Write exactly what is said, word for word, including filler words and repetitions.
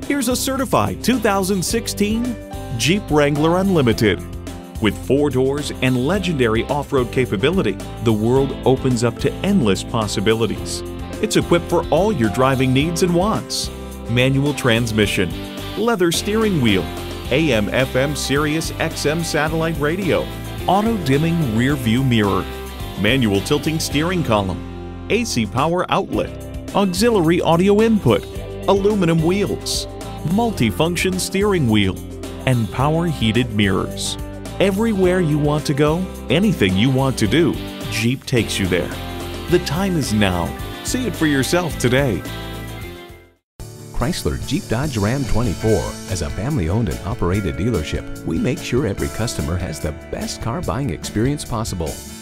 Here's a certified two thousand sixteen Jeep Wrangler Unlimited. With four doors and legendary off-road capability, the world opens up to endless possibilities. It's equipped for all your driving needs and wants. Manual transmission, leather steering wheel, A M F M Sirius X M satellite radio, auto-dimming rear view mirror, manual tilting steering column, A C power outlet, auxiliary audio input, aluminum wheels, multi-function steering wheel, and power heated mirrors. Everywhere you want to go, anything you want to do, Jeep takes you there. The time is now. See it for yourself today. Chrysler Jeep Dodge Ram twenty-four. As a family-owned and operated dealership, we make sure every customer has the best car buying experience possible.